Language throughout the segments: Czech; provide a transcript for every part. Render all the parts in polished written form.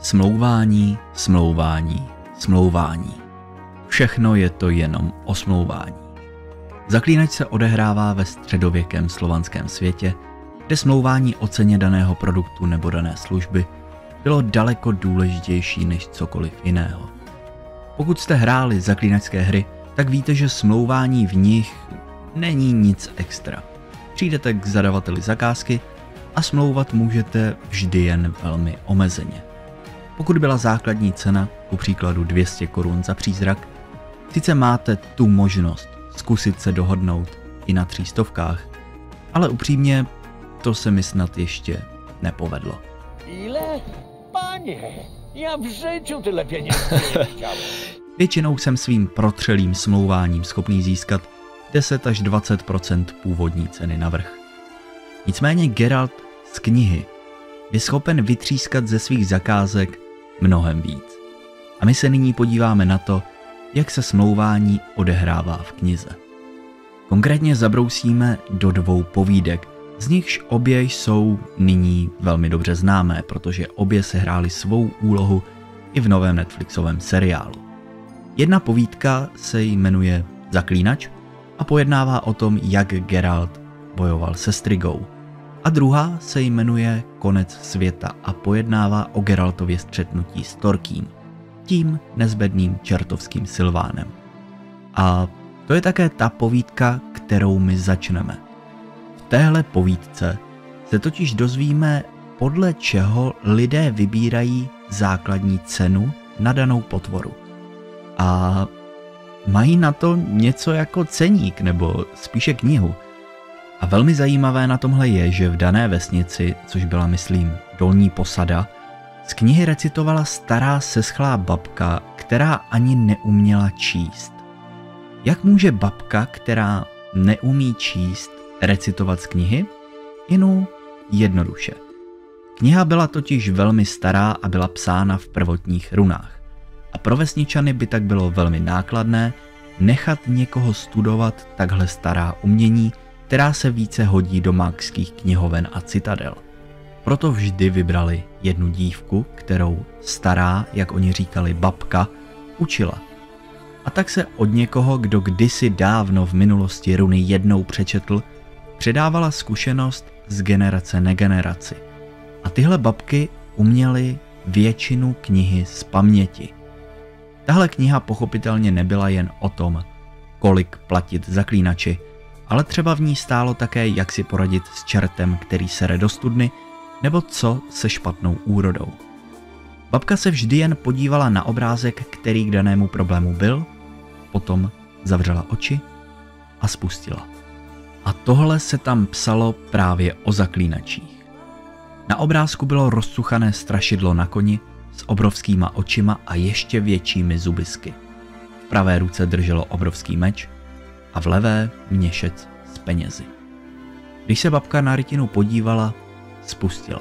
Smlouvání, smlouvání, smlouvání. Všechno je to jenom o smlouvání. Zaklínač se odehrává ve středověkém slovanském světě, kde smlouvání o ceně daného produktu nebo dané služby bylo daleko důležitější než cokoliv jiného. Pokud jste hráli zaklínačské hry, tak víte, že smlouvání v nich není nic extra. Přijdete k zadavateli zakázky a smlouvat můžete vždy jen velmi omezeně. Pokud byla základní cena, ku příkladu 200 korun za přízrak, sice máte tu možnost zkusit se dohodnout i na 300, ale upřímně to se mi snad ještě nepovedlo. Ile? Panie, já v życiu tyle pieniędzy nie widziałem. Většinou jsem svým protřelým smlouváním schopný získat 10 až 20% původní ceny navrch. Nicméně Geralt z knihy je schopen vytřískat ze svých zakázek mnohem víc. A my se nyní podíváme na to, jak se smlouvání odehrává v knize. Konkrétně zabrousíme do 2 povídek, z nichž obě jsou nyní velmi dobře známé, protože obě sehrály svou úlohu i v novém Netflixovém seriálu. Jedna povídka se jmenuje Zaklínač a pojednává o tom, jak Geralt bojoval se Strigou. A druhá se jmenuje Konec světa a pojednává o Geraltově střetnutí s Torkým, tím nezbedným čertovským Sylvánem. A to je také ta povídka, kterou my začneme. V téhle povídce se totiž dozvíme, podle čeho lidé vybírají základní cenu na danou potvoru. A mají na to něco jako ceník, nebo spíše knihu. A velmi zajímavé na tomhle je, že v dané vesnici, což byla myslím Dolní Posada, z knihy recitovala stará seschlá babka, která ani neuměla číst. Jak může babka, která neumí číst, recitovat z knihy? Inu jednoduše. Kniha byla totiž velmi stará a byla psána v prvotních runách. A pro vesničany by tak bylo velmi nákladné nechat někoho studovat takhle stará umění, která se více hodí do magských knihoven a citadel. Proto vždy vybrali jednu dívku, kterou stará, jak oni říkali, babka, učila. A tak se od někoho, kdo kdysi dávno v minulosti runy jednou přečetl, předávala zkušenost z generace na generaci. A tyhle babky uměly většinu knihy z paměti. Tahle kniha pochopitelně nebyla jen o tom, kolik platit zaklínači, ale třeba v ní stálo také, jak si poradit s čertem, který sere do studny, nebo co se špatnou úrodou. Babka se vždy jen podívala na obrázek, který k danému problému byl, potom zavřela oči a spustila. A tohle se tam psalo právě o zaklínačích. Na obrázku bylo rozcuchané strašidlo na koni s obrovskýma očima a ještě většími zubisky. V pravé ruce drželo obrovský meč a v levé měšec s penězi. Když se babka na rytinu podívala, spustila.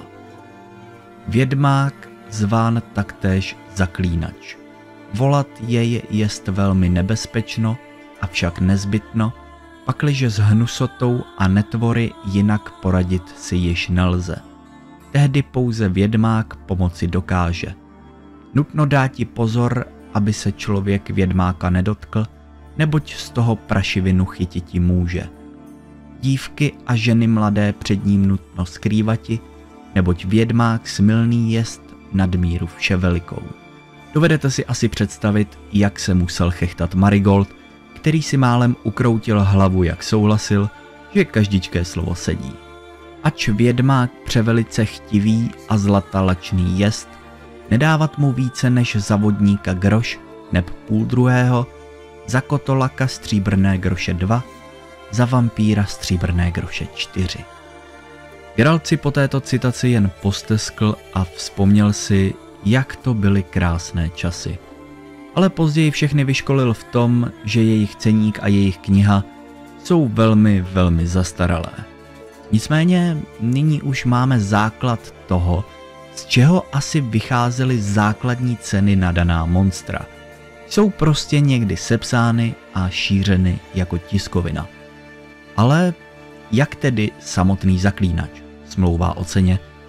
Vědmák zván taktéž zaklínač. Volat jej jest velmi nebezpečno, avšak nezbytno, pakliže s hnusotou a netvory jinak poradit si již nelze. Tehdy pouze vědmák pomoci dokáže. Nutno dáti pozor, aby se člověk vědmáka nedotkl, neboť z toho prašivinu chytiti může. Dívky a ženy mladé před ním nutno skrývati, neboť vědmák smilný jest nadmíru vševelikou. Dovedete si asi představit, jak se musel chechtat Marigold, který si málem ukroutil hlavu, jak souhlasil, že každičké slovo sedí. Ač vědmák převelice chtivý a zlata lačný jest, nedávat mu více než za vodníka groš, neb půl druhého, za kotolaka stříbrné groše 2, za vampíra stříbrné groše 4. Geralt si po této citaci jen posteskl a vzpomněl si, jak to byly krásné časy. Ale později všechny vyškolil v tom, že jejich ceník a jejich kniha jsou velmi, velmi zastaralé. Nicméně nyní už máme základ toho, z čeho asi vycházely základní ceny na daná monstra. Jsou prostě někdy sepsány a šířeny jako tiskovina. Ale jak tedy samotný zaklínač smlouvá o ceně? K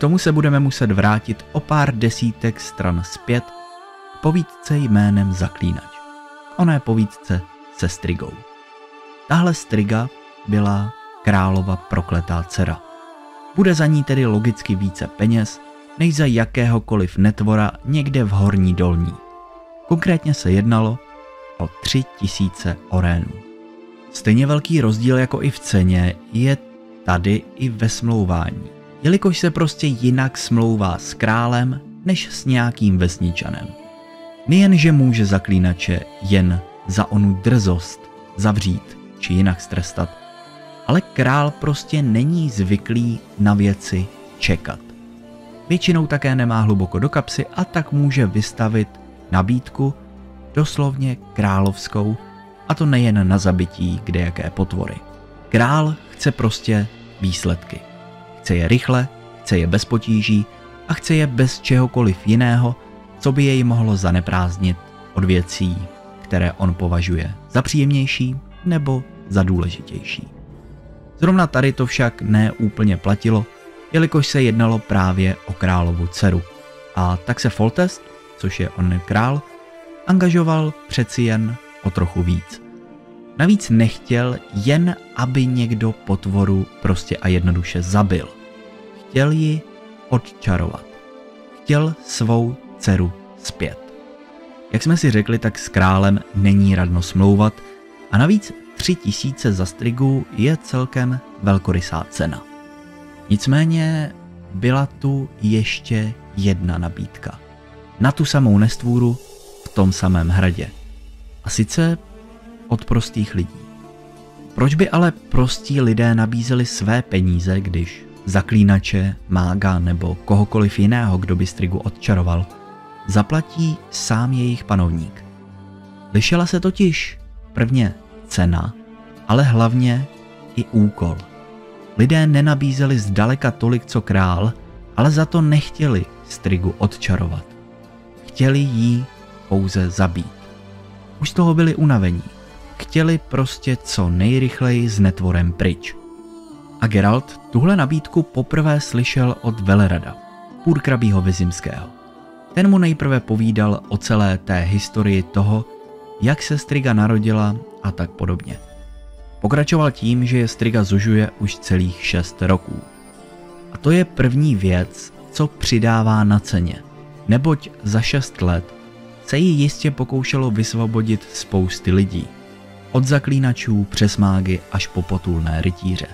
tomu se budeme muset vrátit o pár desítek stran zpět k povídce jménem Zaklínač. Ona je povídce se Strigou. Tahle Striga byla králova prokletá dcera. Bude za ní tedy logicky více peněz, než za jakéhokoliv netvora někde v Horní Dolní. Konkrétně se jednalo o 3000 orénů. Stejně velký rozdíl jako i v ceně je tady i ve smlouvání, jelikož se prostě jinak smlouvá s králem než s nějakým vesničanem. Nejenže může zaklínače jen za onu drzost zavřít či jinak strestat, ale král prostě není zvyklý na věci čekat. Většinou také nemá hluboko do kapsy a tak může vystavit nabídku doslovně královskou, a to nejen na zabití kdejaké potvory. Král chce prostě výsledky. Chce je rychle, chce je bez potíží a chce je bez čehokoliv jiného, co by jej mohlo zaneprázdnit od věcí, které on považuje za příjemnější nebo za důležitější. Zrovna tady to však ne úplně platilo, jelikož se jednalo právě o královu dceru. A tak se Foltest, což je on král, angažoval přeci jen o trochu víc. Navíc nechtěl jen, aby někdo potvoru prostě a jednoduše zabil. Chtěl ji odčarovat. Chtěl svou dceru zpět. Jak jsme si řekli, tak s králem není radno smlouvat a navíc 3000 za Strigu je celkem velkorysá cena. Nicméně byla tu ještě jedna nabídka. Na tu samou nestvůru v tom samém hradě. A sice od prostých lidí. Proč by ale prostí lidé nabízeli své peníze, když zaklínače, mága nebo kohokoliv jiného, kdo by Strigu odčaroval, zaplatí sám jejich panovník? Lišila se totiž prvně cena, ale hlavně i úkol. Lidé nenabízeli zdaleka tolik, co král, ale za to nechtěli Strigu odčarovat. Chtěli jí pouze zabít. Už z toho byli unavení. Chtěli prostě co nejrychleji s netvorem pryč. A Geralt tuhle nabídku poprvé slyšel od velerada, purkrabího Vizimského. Ten mu nejprve povídal o celé té historii toho, jak se Striga narodila a tak podobně. Pokračoval tím, že je Striga zužuje už celých 6 roků. A to je první věc, co přidává na ceně, neboť za 6 let se jí jistě pokoušelo vysvobodit spousty lidí. Od zaklínačů přes mágy až po potulné rytíře.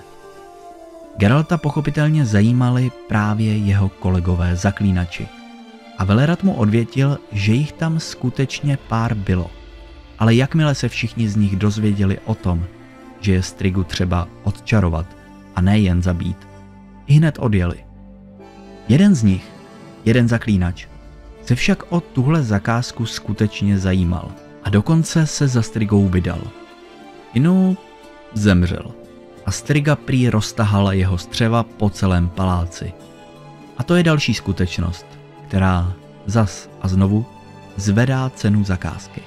Geralta pochopitelně zajímali právě jeho kolegové zaklínači. A velerad mu odvětil, že jich tam skutečně pár bylo. Ale jakmile se všichni z nich dozvěděli o tom, že je Strigu třeba odčarovat a ne jen zabít, ihned odjeli. Jeden z nich, jeden zaklínač, se však o tuhle zakázku skutečně zajímal a dokonce se za Strigou vydal. Inu zemřel a Striga prý roztahala jeho střeva po celém paláci. A to je další skutečnost, která zas a znovu zvedá cenu zakázky.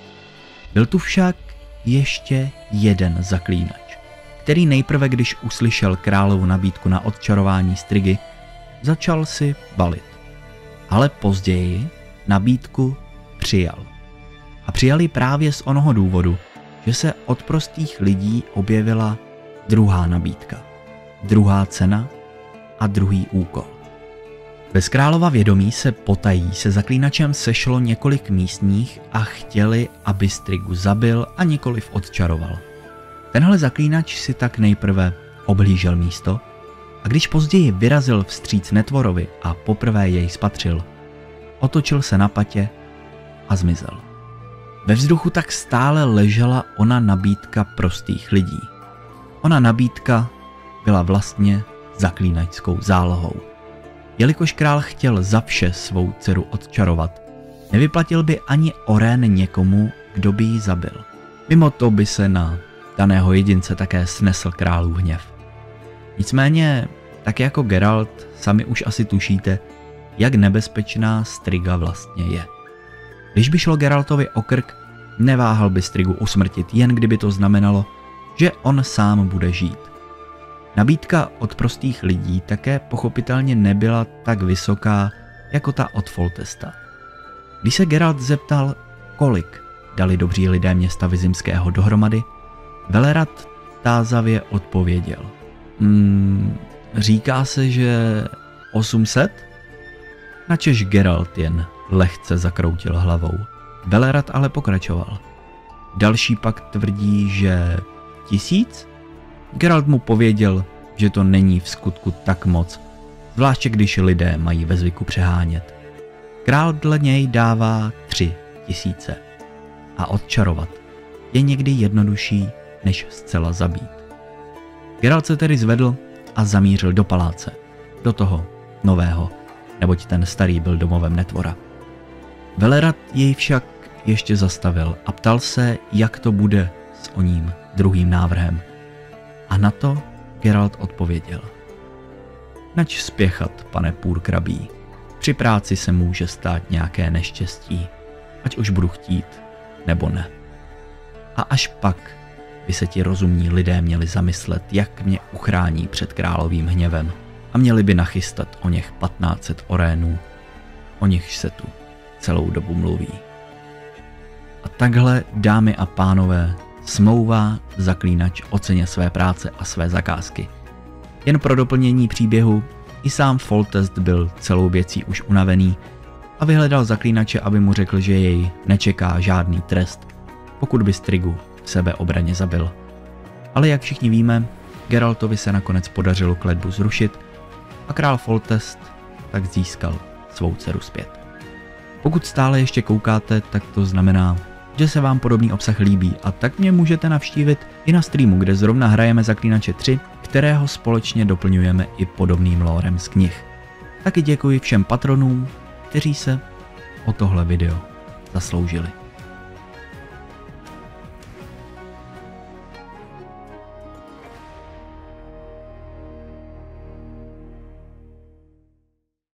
Byl tu však ještě jeden zaklínač, který nejprve, když uslyšel královu nabídku na odčarování Strigy, začal si balit. Ale později nabídku přijal. A přijal ji právě z onoho důvodu, že se od prostých lidí objevila druhá nabídka, druhá cena a druhý úkol. Bez králova vědomí se potají se zaklínačem sešlo několik místních a chtěli, aby Strigu zabil a nikoliv odčaroval. Tenhle zaklínač si tak nejprve oblížel místo a když později vyrazil vstříc netvorovi a poprvé jej spatřil, otočil se na patě a zmizel. Ve vzduchu tak stále ležela ona nabídka prostých lidí. Ona nabídka byla vlastně zaklínačskou zálohou. Jelikož král chtěl za vše svou dceru odčarovat, nevyplatil by ani orén někomu, kdo by ji zabil. Mimo to by se na daného jedince také snesl králův hněv. Nicméně, tak jako Geralt, sami už asi tušíte, jak nebezpečná Striga vlastně je. Když by šlo Geraltovi o krk, neváhal by Strigu usmrtit, jen kdyby to znamenalo, že on sám bude žít. Nabídka od prostých lidí také pochopitelně nebyla tak vysoká jako ta od Foltesta. Když se Geralt zeptal, kolik dali dobří lidé města Vizimského dohromady, Velerad tázavě odpověděl. Říká se, že 800? Načež Geralt jen lehce zakroutil hlavou. Velerad ale pokračoval. Další pak tvrdí, že 1000? Geralt mu pověděl, že to není v skutku tak moc, zvláště když lidé mají ve zvyku přehánět. Král dle něj dává 3000. A odčarovat je někdy jednodušší, než zcela zabít. Geralt se tedy zvedl a zamířil do paláce. Do toho nového, neboť ten starý byl domovem netvora. Velerad jej však ještě zastavil a ptal se, jak to bude s oním druhým návrhem. A na to Geralt odpověděl. Nač spěchat, pane půrkrabí. Při práci se může stát nějaké neštěstí, ať už budu chtít, nebo ne. A až pak by se ti rozumní lidé měli zamyslet, jak mě uchrání před královým hněvem a měli by nachystat o něch 1500 orénů, o nichž se tu celou dobu mluví. A takhle, dámy a pánové, smlouvá zaklínač o ceně své práce a své zakázky. Jen pro doplnění příběhu, i sám Foltest byl celou věcí už unavený a vyhledal zaklínače, aby mu řekl, že jej nečeká žádný trest, pokud by Strigu v sebeobraně zabil. Ale jak všichni víme, Geraltovi se nakonec podařilo kletbu zrušit a král Foltest tak získal svou dceru zpět. Pokud stále ještě koukáte, tak to znamená, že se vám podobný obsah líbí a tak mě můžete navštívit i na streamu, kde zrovna hrajeme Zaklínače 3, kterého společně doplňujeme i podobným lórem z knih. Taky děkuji všem patronům, kteří se o tohle video zasloužili.